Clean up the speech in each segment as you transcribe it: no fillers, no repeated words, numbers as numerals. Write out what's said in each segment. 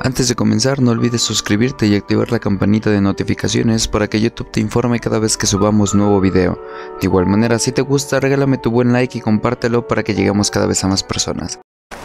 Antes de comenzar, no olvides suscribirte y activar la campanita de notificaciones para que YouTube te informe cada vez que subamos nuevo video. De igual manera, si te gusta, regálame tu buen like y compártelo para que lleguemos cada vez a más personas.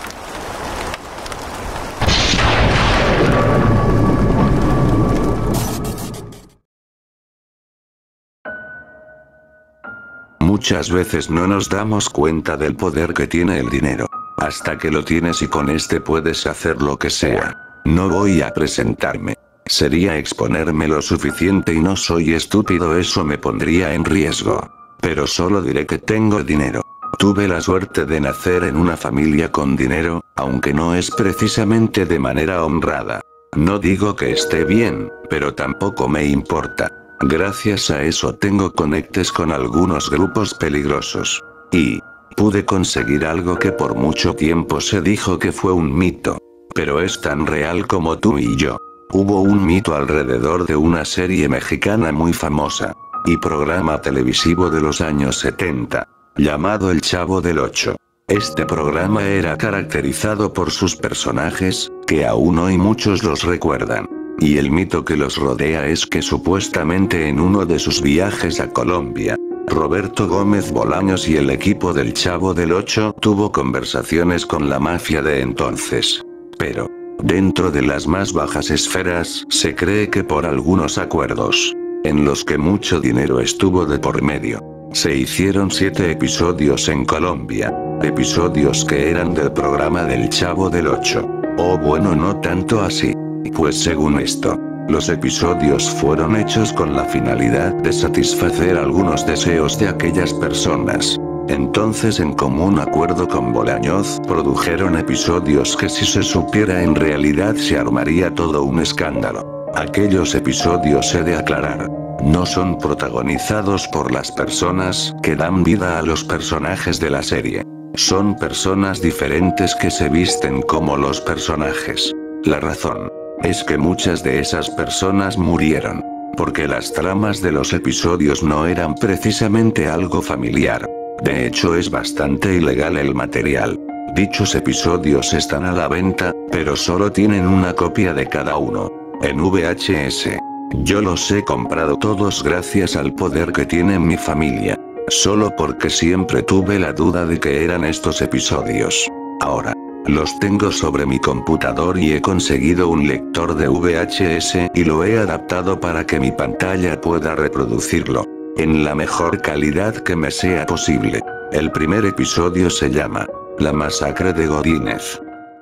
Muchas veces no nos damos cuenta del poder que tiene el dinero, hasta que lo tienes y con este puedes hacer lo que sea. No voy a presentarme. Sería exponerme lo suficiente y no soy estúpido, eso me pondría en riesgo. Pero solo diré que tengo dinero. Tuve la suerte de nacer en una familia con dinero, aunque no es precisamente de manera honrada. No digo que esté bien, pero tampoco me importa. Gracias a eso tengo conectes con algunos grupos peligrosos. Y pude conseguir algo que por mucho tiempo se dijo que fue un mito. Pero es tan real como tú y yo. Hubo un mito alrededor de una serie mexicana muy famosa y programa televisivo de los años 70, llamado El Chavo del Ocho. Este programa era caracterizado por sus personajes, que aún hoy muchos los recuerdan. Y el mito que los rodea es que supuestamente en uno de sus viajes a Colombia, Roberto Gómez Bolaños y el equipo del Chavo del Ocho tuvo conversaciones con la mafia de entonces. Pero, dentro de las más bajas esferas, se cree que por algunos acuerdos, en los que mucho dinero estuvo de por medio, se hicieron 7 episodios en Colombia. Episodios que eran del programa del Chavo del Ocho. O bueno, no tanto así. Pues según esto, los episodios fueron hechos con la finalidad de satisfacer algunos deseos de aquellas personas. Entonces, en común acuerdo con Bolaños, produjeron episodios que si se supiera en realidad se armaría todo un escándalo. Aquellos episodios, he de aclarar, no son protagonizados por las personas que dan vida a los personajes de la serie. Son personas diferentes que se visten como los personajes. La razón es que muchas de esas personas murieron, porque las tramas de los episodios no eran precisamente algo familiar. De hecho, es bastante ilegal el material. Dichos episodios están a la venta, pero solo tienen una copia de cada uno, en VHS. Yo los he comprado todos gracias al poder que tiene mi familia. Solo porque siempre tuve la duda de que eran estos episodios. Ahora los tengo sobre mi computador y he conseguido un lector de VHS y lo he adaptado para que mi pantalla pueda reproducirlo en la mejor calidad que me sea posible. El primer episodio se llama La Masacre de Godínez.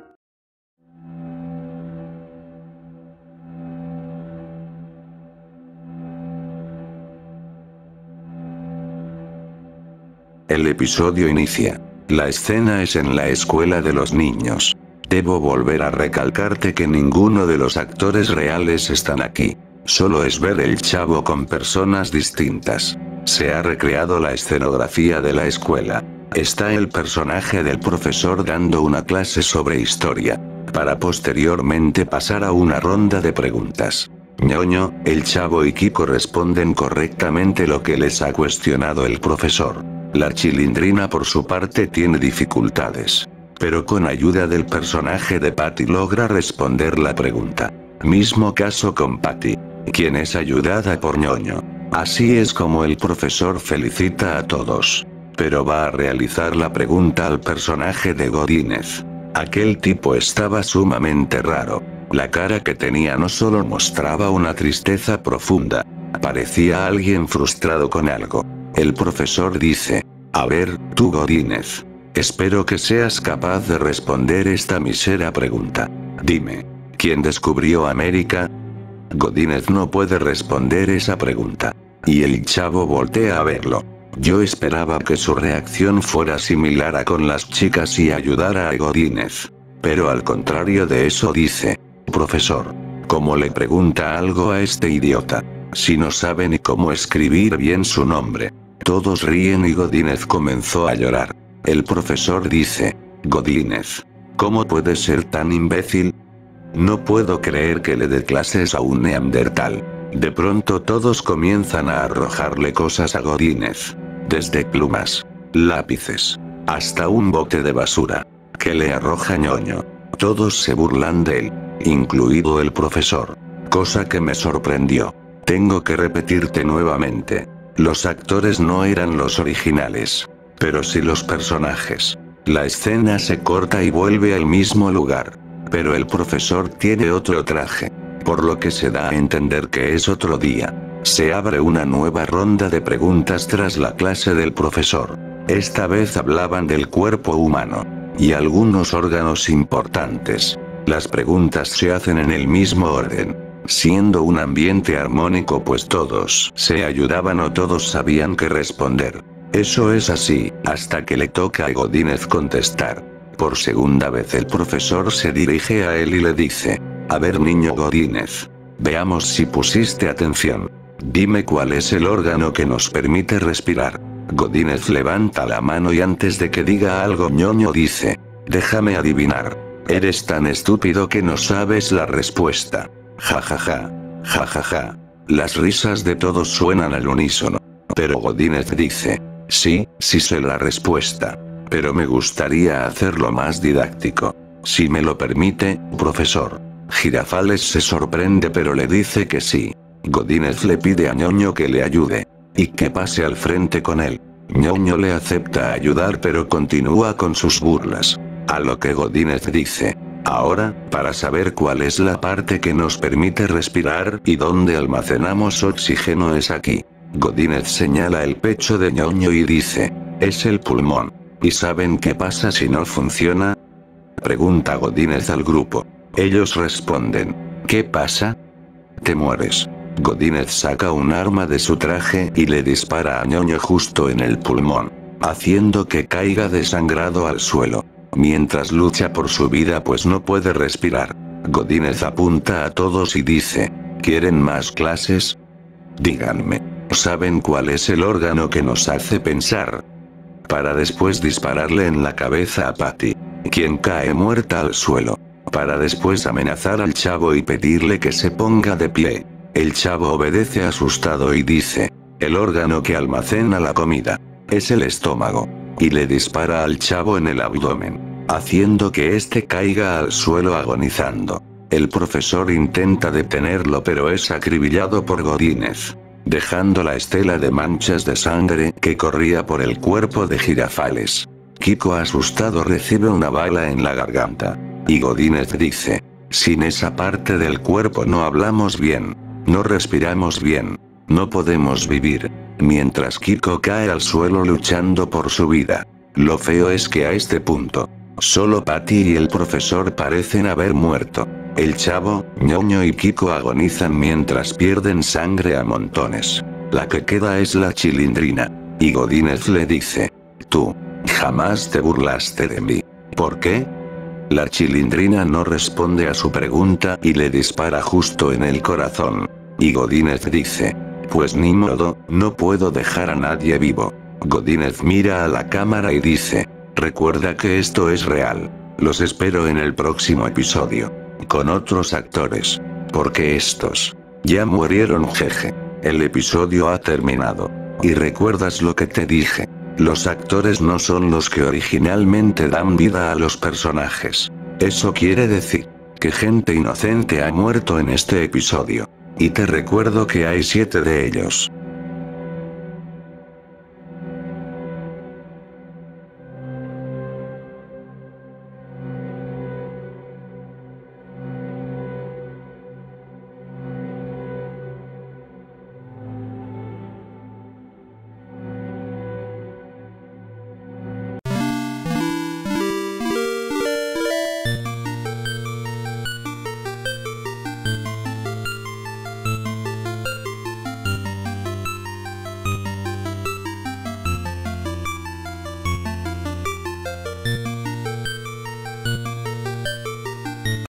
El episodio inicia. La escena es en la escuela de los niños. Debo volver a recalcarte que ninguno de los actores reales están aquí. Solo es ver el Chavo con personas distintas. Se ha recreado la escenografía de la escuela. Está el personaje del profesor dando una clase sobre historia, para posteriormente pasar a una ronda de preguntas. Ñoño, el Chavo y Kiko responden correctamente lo que les ha cuestionado el profesor. La Chilindrina por su parte tiene dificultades, pero con ayuda del personaje de Patty logra responder la pregunta. Mismo caso con Patty, quien es ayudada por Ñoño. Así es como el profesor felicita a todos, pero va a realizar la pregunta al personaje de Godínez. Aquel tipo estaba sumamente raro. La cara que tenía no solo mostraba una tristeza profunda, parecía alguien frustrado con algo. El profesor dice: a ver, tú Godínez, espero que seas capaz de responder esta mísera pregunta. Dime, ¿quién descubrió América? Godínez no puede responder esa pregunta. Y el Chavo voltea a verlo. Yo esperaba que su reacción fuera similar a con las chicas y ayudara a Godínez. Pero al contrario de eso dice: profesor, ¿cómo le pregunta algo a este idiota? Si no sabe ni cómo escribir bien su nombre. Todos ríen y Godínez comenzó a llorar. El profesor dice: Godínez, ¿cómo puede ser tan imbécil? No puedo creer que le dé clases a un neandertal. De pronto todos comienzan a arrojarle cosas a Godínez. Desde plumas, lápices, hasta un bote de basura, que le arroja Ñoño. Todos se burlan de él. incluido el profesor. Cosa que me sorprendió. Tengo que repetirte nuevamente. Los actores no eran los originales, pero sí los personajes. La escena se corta y vuelve al mismo lugar. Pero el profesor tiene otro traje, por lo que se da a entender que es otro día. Se abre una nueva ronda de preguntas tras la clase del profesor. Esta vez hablaban del cuerpo humano y algunos órganos importantes. Las preguntas se hacen en el mismo orden, siendo un ambiente armónico pues todos se ayudaban o todos sabían qué responder. Eso es así, hasta que le toca a Godínez contestar. Por segunda vez el profesor se dirige a él y le dice: a ver niño Godínez, veamos si pusiste atención. Dime cuál es el órgano que nos permite respirar. Godínez levanta la mano y antes de que diga algo ñoño dice: déjame adivinar. Eres tan estúpido que no sabes la respuesta. Ja ja ja. Ja ja ja. Las risas de todos suenan al unísono. Pero Godínez dice: sí sé la respuesta. Pero me gustaría hacerlo más didáctico. Si me lo permite, profesor. Girafales se sorprende pero le dice que sí. Godínez le pide a ñoño que le ayude y que pase al frente con él. ñoño le acepta ayudar pero continúa con sus burlas. A lo que Godínez dice: ahora, para saber cuál es la parte que nos permite respirar y dónde almacenamos oxígeno es aquí. Godínez señala el pecho de ñoño y dice: es el pulmón. ¿Y saben qué pasa si no funciona? Pregunta Godínez al grupo. Ellos responden: ¿qué pasa? Te mueres. Godínez saca un arma de su traje y le dispara a ñoño justo en el pulmón, haciendo que caiga desangrado al suelo, mientras lucha por su vida pues no puede respirar. Godínez apunta a todos y dice: ¿quieren más clases? Díganme, ¿saben cuál es el órgano que nos hace pensar? Para después dispararle en la cabeza a Patty, quien cae muerta al suelo, para después amenazar al chavo y pedirle que se ponga de pie. El chavo obedece asustado y dice: el órgano que almacena la comida es el estómago, y le dispara al chavo en el abdomen, haciendo que éste caiga al suelo agonizando. El profesor intenta detenerlo pero es acribillado por Godínez, dejando la estela de manchas de sangre que corría por el cuerpo de Girafales. Kiko asustado recibe una bala en la garganta, y Godínez dice: sin esa parte del cuerpo no hablamos bien, no respiramos bien, no podemos vivir. Mientras Kiko cae al suelo luchando por su vida. Lo feo es que a este punto, solo Patty y el profesor parecen haber muerto. El chavo, ñoño y Kiko agonizan mientras pierden sangre a montones. La que queda es la Chilindrina. Y Godínez le dice: tú, jamás te burlaste de mí. ¿Por qué? La Chilindrina no responde a su pregunta y le dispara justo en el corazón. Y Godínez dice: pues ni modo, no puedo dejar a nadie vivo. Godínez mira a la cámara y dice: recuerda que esto es real. Los espero en el próximo episodio, con otros actores, porque estos ya murieron, jeje. El episodio ha terminado. Y recuerdas lo que te dije. Los actores no son los que originalmente dan vida a los personajes. Eso quiere decir que gente inocente ha muerto en este episodio. Y te recuerdo que hay 7 de ellos.